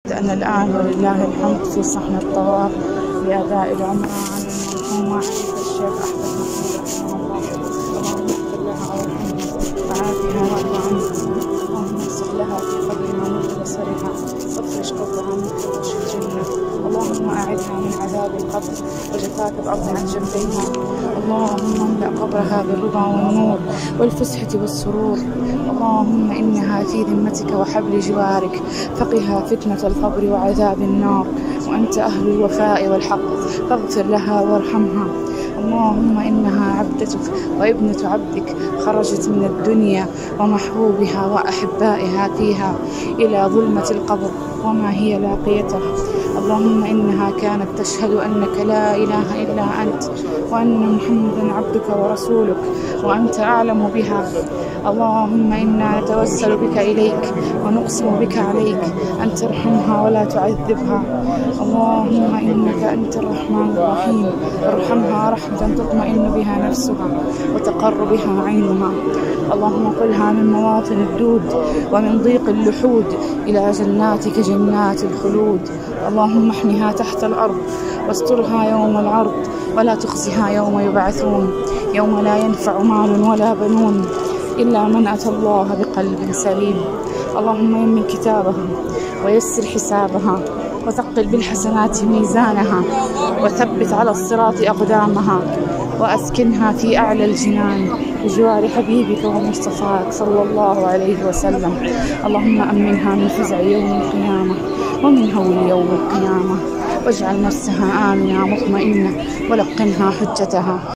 أنا الآن ولله الحمد في صحن الطواف لأداء العمرة عن المرحوم الشيخ أحمد محمود رحمه الله. اللهم اغفر لها وارحمها وعافها وارض عنها. اللهم اغفر لها في قبرها نور بصرها وافرش قبرها من فرش الجنة. اللهم أعدها من عذاب القبر وجفاف الأرض عن جنبيها. اللهم املأ قبرها بالرضا والنور والفسحة والسرور. اللهم إنها في ذمتك وحبل جوارك، فقها فتنة القبر وعذاب النار، وأنت أهل الوفاء والحق، فاغفر لها وارحمها. اللهم إنها عبدتك وابنة عبدك، خرجت من الدنيا ومحبوبها وأحبائها فيها إلى ظلمة القبر وما هي لاقيته. اللهم إنها كانت تشهد أنك لا إله إلا أنت، وأن محمدا عبدك ورسولك، وأنت أعلم بها. اللهم إنا نتوسل بك إليك ونقسم بك عليك أن ترحمها ولا تعذبها. اللهم إنك أنت الرحمن الرحيم، ارحمها رحمة تطمئن بها نفسها وتقر بها عينها. اللهم قلها من مواطن الدود ومن ضيق اللحود إلى جناتك جنات الخلود. اللهم احمها تحت الأرض واسترها يوم العرض، ولا تخزها يوم يبعثون، يوم لا ينفع مال ولا بنون إلا من أتى الله بقلب سليم. اللهم يمن كتابها ويسر حسابها وثقل بالحسنات ميزانها وثبت على الصراط أقدامها وأسكنها في أعلى الجنان بجوار حبيبك ومصطفاك صلى الله عليه وسلم. اللهم أمنها من فزع يوم القيامة ومن هول يوم القيامة، واجعل نفسها آمنة مطمئنة ولقنها حجتها.